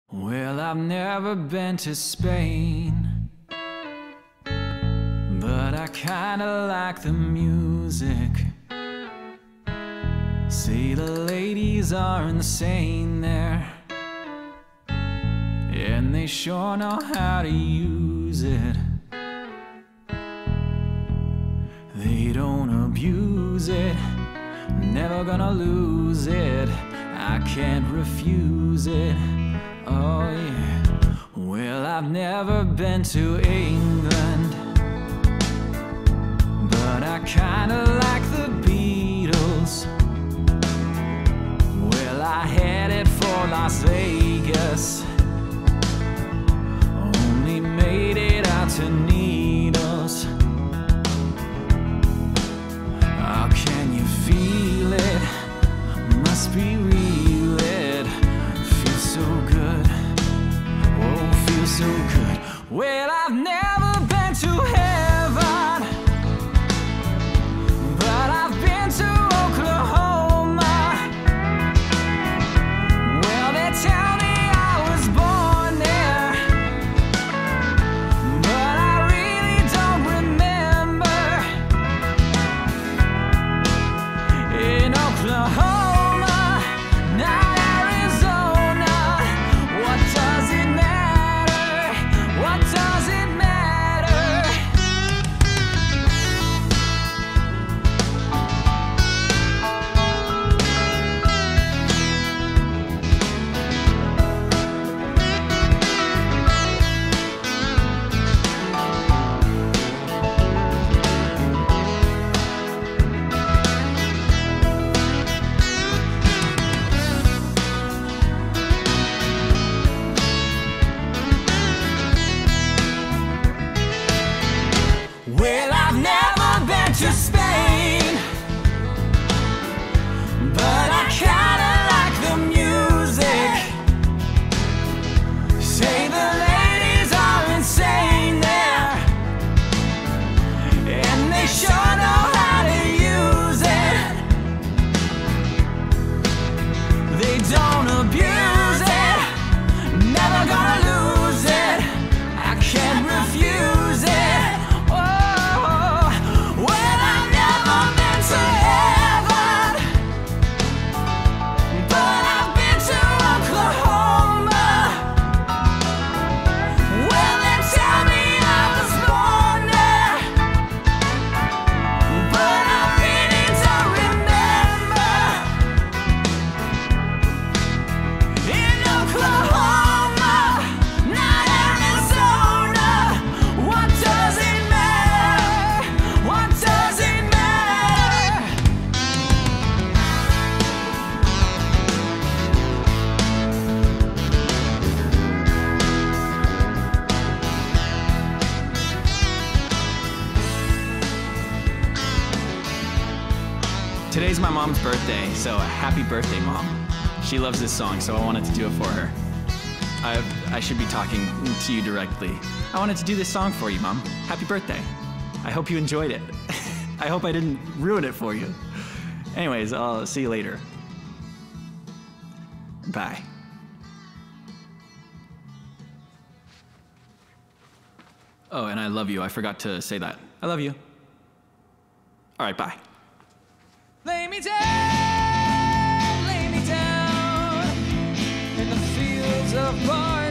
Well, I've never been to Spain, but I kinda like the music. See, the ladies are insane there, and they sure know how to use it. They don't abuse it, never gonna lose it. I can't refuse it, oh yeah. Well, I've never been to England, but I kinda like the Beatles. Well, I headed for Las Vegas, only made it out to Needles. Oh, can you feel it? Must be real, it feels so good. Oh, feels so good. Well, I've never been to heaven, but I've been to Oklahoma. Well, they tell me I was born there, but I really don't remember. In Oklahoma, not Arizona. What does it matter? What does it matter? Well, I've never been to Spain, but I kinda like the music. Say the ladies are insane there, and they sure know how to use it. They don't abuse it, never gonna lose it. I can't refuse it. Today's my mom's birthday, so happy birthday, Mom. She loves this song, so I wanted to do it for her. I should be talking to you directly. I wanted to do this song for you, Mom. Happy birthday. I hope you enjoyed it. I hope I didn't ruin it for you. Anyways, I'll see you later. Bye. Oh, and I love you. I forgot to say that. I love you. All right, bye. Lay me down in the fields of barn.